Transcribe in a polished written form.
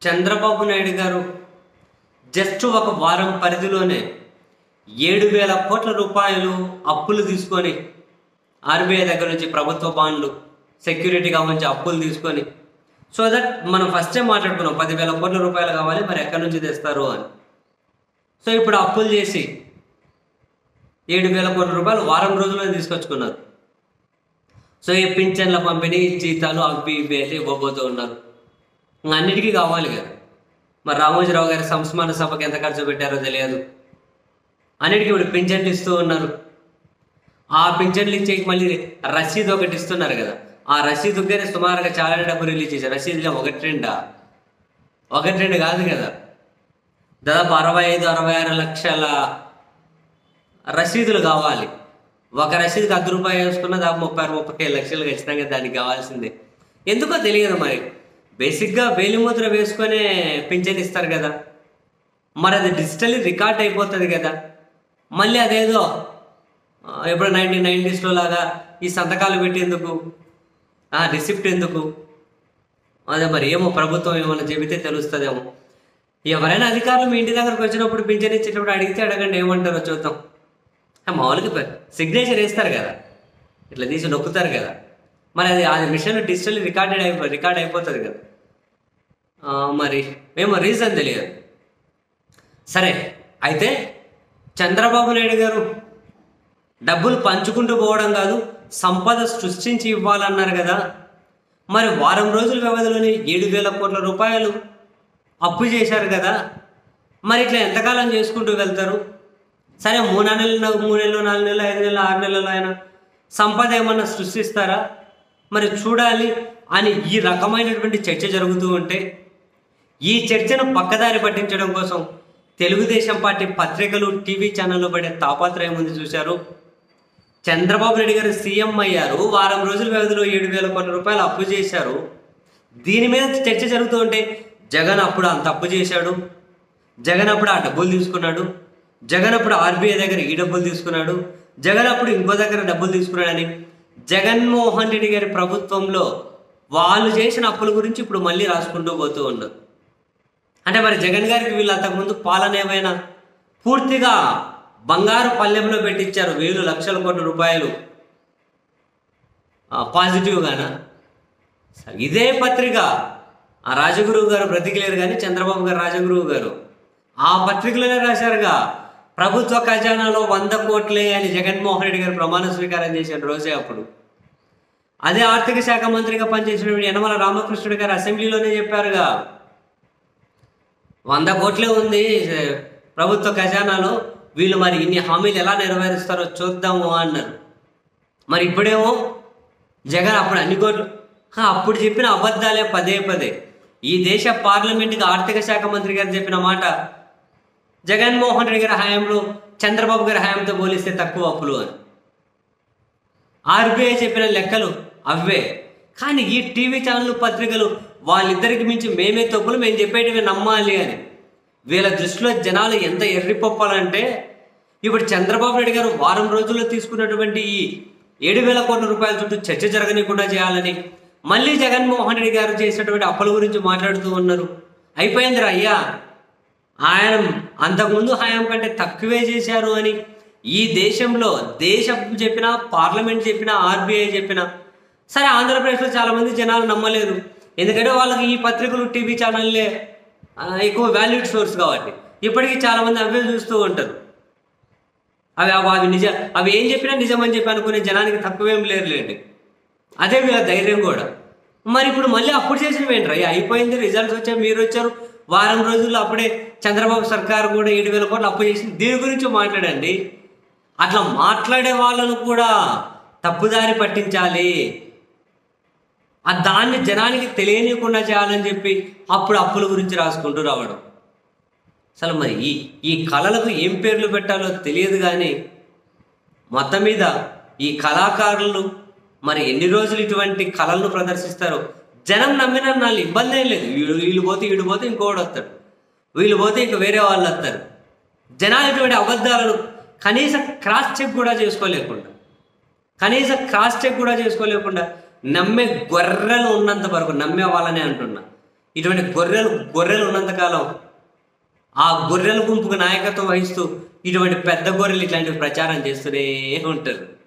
చంద్రబాబు నాయుడు గారు జస్ట్ ఒక వారం పరిధిలోనే 7,000 కోట్ల రూపాయలు అప్పులు తీసుకొని ఆర్బీఐ దగ్గర నుంచి ప్రభుత్వ బాండ్లు సెక్యూరిటీగా ఉంచి అప్పులు తీసుకొని సో దట్ మనం ఫస్ట్ టైం మాట్లాడుకున్నాం 10,000 కోట్ల రూపాయలు కావాలి, మరి ఎక్కడి నుంచి తెస్తారు అని. సో ఇప్పుడు అప్పులు చేసి 7,000 కోట్ల రూపాయలు వారం రోజుల్లో తీసుకొచ్చుకున్నారు. సో ఈ పింఛన్ల పంపిణీ, జీతాలు అవి ఇవి అయితే ఇవ్వబోతూ ఉన్నారు. అన్నిటికీ కావాలి కదా. మరి రామోజీరావు గారి సంస్మరణ సభకి ఎంత ఖర్చు పెట్టారో తెలియదు. అన్నిటికీ ఇప్పుడు పింఛన్లు ఇస్తూ ఉన్నారు. ఆ పింఛన్లు ఇచ్చే మళ్ళీ రసీదు ఒకటి ఇస్తున్నారు కదా. ఆ రసీదుగానే సుమారుగా చాలా డబ్బు రిలీజ్ చేశారు. రసీదులో ఒకటి రెండు కాదు కదా, దాదాపు 65-66 లక్షల రసీదులు కావాలి. ఒక రసీదుకి ₹10 వేసుకున్న దాదాపు 30-35 లక్షలు ఖచ్చితంగా దానికి కావాల్సిందే. ఎందుకో తెలియదు. మరి బేసిక్గా వేలిముద్ర వేసుకొనే పింఛన్ ఇస్తారు కదా, మరి అది డిజిటల్లీ రికార్డ్ అయిపోతుంది కదా. మళ్ళీ అదేదో ఎప్పుడు 1990s లాగా ఈ సంతకాలు పెట్టేందుకు, రిసిప్ట్ ఎందుకు? అదే మరి ఏమో ప్రభుత్వం ఏమన్నా చెబితే తెలుస్తుందేమో. ఎవరైనా అధికారులు మీ ఇంటి దగ్గరకు వచ్చినప్పుడు పింఛన్ ఇచ్చేటప్పుడు అడిగితే అడగండి, ఏమంటారో చూద్దాం. మామూలుగా సిగ్నేచర్ వేస్తారు కదా, ఇట్లా తీసి నొక్కుతారు కదా, మరి అది మిషన్ డిజిటల్ రికార్డ్ అయిపోతుంది కదా. మరి ఏమో రీజన్ తెలియదు. సరే, అయితే చంద్రబాబు నాయుడు గారు డబ్బులు పంచుకుంటూ పోవడం కాదు, సంపద సృష్టించి ఇవ్వాలన్నారు కదా. మరి వారం రోజుల వ్యవధిలోనే 7,000 కోట్ల రూపాయలు అప్పు చేశారు కదా. మరి ఇట్లా ఎంతకాలం చేసుకుంటూ వెళ్తారు? సరే, 3 నెలలు 4 నెలలు 5 నెలలు 6 నెలలు అయినా సంపద ఏమన్నా సృష్టిస్తారా? మరి చూడాలి అని ఈ రకమైనటువంటి చర్చ జరుగుతూ ఉంటే, ఈ చర్చను పక్కదారి పట్టించడం కోసం తెలుగుదేశం పార్టీ పత్రికలు, టీవీ ఛానల్లో పడే తాపత్రయం ఉంది చూశారు. చంద్రబాబు నాయుడు గారు సీఎం అయ్యారు, వారం రోజుల వ్యవధిలో 7,000 కోట్ల రూపాయలు అప్పు చేశారు. దీని మీద చర్చ జరుగుతూ ఉంటే, జగన్ అప్పుడు అంత అప్పు చేశాడు, జగన్ అప్పుడు ఆ డబ్బులు తీసుకున్నాడు, జగన్ అప్పుడు ఆర్బీఐ దగ్గర ఈ డబ్బులు తీసుకున్నాడు, జగన్ అప్పుడు ఇంకో దగ్గర డబ్బులు తీసుకున్నాడని జగన్మోహన్ రెడ్డి గారి ప్రభుత్వంలో వాళ్ళు చేసిన అప్పుల గురించి ఇప్పుడు మళ్ళీ రాసుకుంటూ పోతూ ఉన్నారు. అంటే మరి జగన్ గారికి వీళ్ళు అంతకుముందు పాలన ఏమైనా పూర్తిగా బంగారు పల్లెంలో పెట్టించారు 1,000 లక్షల కోట్ల రూపాయలు పాజిటివ్గానా? ఇదే పత్రిక ఆ రాజగురువు గారు బ్రతికిలేరు కానీ చంద్రబాబు గారు రాజగురువు గారు ఆ పత్రికలోనే రాశారుగా, ప్రభుత్వ ఖజానాలో 100 కోట్లే అని జగన్మోహన్ రెడ్డి గారు ప్రమాణ స్వీకారం చేసిన రోజే అప్పుడు. అదే ఆర్థిక శాఖ మంత్రిగా పనిచేసిన యనమల రామకృష్ణుడు గారు అసెంబ్లీలోనే చెప్పారుగా, 100 కోట్లే ఉంది ప్రభుత్వ ఖజానాలో, వీళ్ళు మరి ఇన్ని హామీలు ఎలా నెరవేరుస్తారో చూద్దాము అన్నారు. మరి ఇప్పుడేమో జగన్ అప్పుడు అన్ని కోట్లు, అప్పుడు చెప్పిన అబద్ధాలే పదే. ఈ దేశ పార్లమెంటుకి ఆర్థిక శాఖ మంత్రి గారు చెప్పిన మాట జగన్మోహన్ రెడ్డి గారి హయాంలో చంద్రబాబు గారి హయాంతో పోలిస్తే తక్కువ అప్పులు అని. ఆర్బీఐ చెప్పిన లెక్కలు అవే. కానీ ఈ టీవీ ఛానళ్ళు, పత్రికలు వాళ్ళిద్దరికి మించి మేమే తప్పులు, మేము చెప్పేటివి నమ్మాలి అని. వీళ్ళ దృష్టిలో జనాలు ఎంత ఎర్రిపప్పాలంటే, ఇప్పుడు చంద్రబాబు నాయుడు గారు వారం రోజుల్లో తీసుకున్నటువంటి ఈ 7,000 కోట్ల రూపాయల చుట్టూ చర్చ జరగనీయకుండా చేయాలని మళ్ళీ జగన్మోహన్ రెడ్డి గారు చేసినటువంటి అప్పుల గురించి మాట్లాడుతూ ఉన్నారు. అయిపోయిందిరా అయ్యా, ఆయన అంతకుముందు హయాం కంటే తక్కువే చేశారు అని ఈ దేశంలో దేశం చెప్పినా, పార్లమెంట్ చెప్పినా, ఆర్బీఐ చెప్పినా సరే, ఆంధ్రప్రదేశ్లో చాలామంది జనాలు నమ్మలేరు. ఎందుకంటే వాళ్ళకి ఈ పత్రికలు, టీవీ ఛానళ్ళే ఎక్కువ వాల్యూడ్ సోర్స్ కాబట్టి ఇప్పటికీ చాలామంది అవే చూస్తూ ఉంటారు. అవి ఏం చెప్పినా నిజమని చెప్పి అనుకునే జనానికి తక్కువేం లేరులేండి. అదే వీళ్ళ ధైర్యం కూడా. మరి ఇప్పుడు మళ్ళీ అప్పుడు చేసినవి ఏంట్రా, అయిపోయింది, రిజల్ట్స్ వచ్చాయి, మీరు వచ్చారు, వారం రోజుల్లో అప్పుడే చంద్రబాబు సర్కారు కూడా 7,000 కోట్లు అప్పు చేసింది, దీని గురించి మాట్లాడండి. అట్లా మాట్లాడే వాళ్ళను కూడా తప్పుదారి పట్టించాలి, దాన్ని జనానికి తెలియనియకుండా చేయాలని చెప్పి అప్పుడు అప్పుల గురించి రాసుకుంటూ రావడం. అసలు మరి ఈ కళలకు ఏం పేర్లు పెట్టాలో తెలియదు. కానీ మొత్తం మీద ఈ కళాకారులు మరి ఎన్ని రోజులు ఇటువంటి కళలను ప్రదర్శిస్తారో జనం నమ్మిన వాళ్ళు ఇబ్బంది ఏం లేదు. వీళ్ళు పోతే ఇంకోటి వస్తాడు, వీళ్ళు పోతే ఇంక వేరే వాళ్ళు వస్తారు. జనాలు ఇటువంటి అబద్ధాలను కనీసం క్రాస్ చెక్ కూడా చేసుకోలేకుండా నమ్మే గొర్రెలు ఉన్నంత వరకు, నమ్మే వాళ్ళనే అంటున్నా, ఇటువంటి గొర్రెలు గొర్రెలు ఉన్నంతకాలం ఆ గొర్రెల గుంపుకు నాయకత్వం వహిస్తూ ఇటువంటి పెద్ద గొర్రెలు ఇట్లాంటివి ప్రచారం చేస్తూనే ఉంటారు.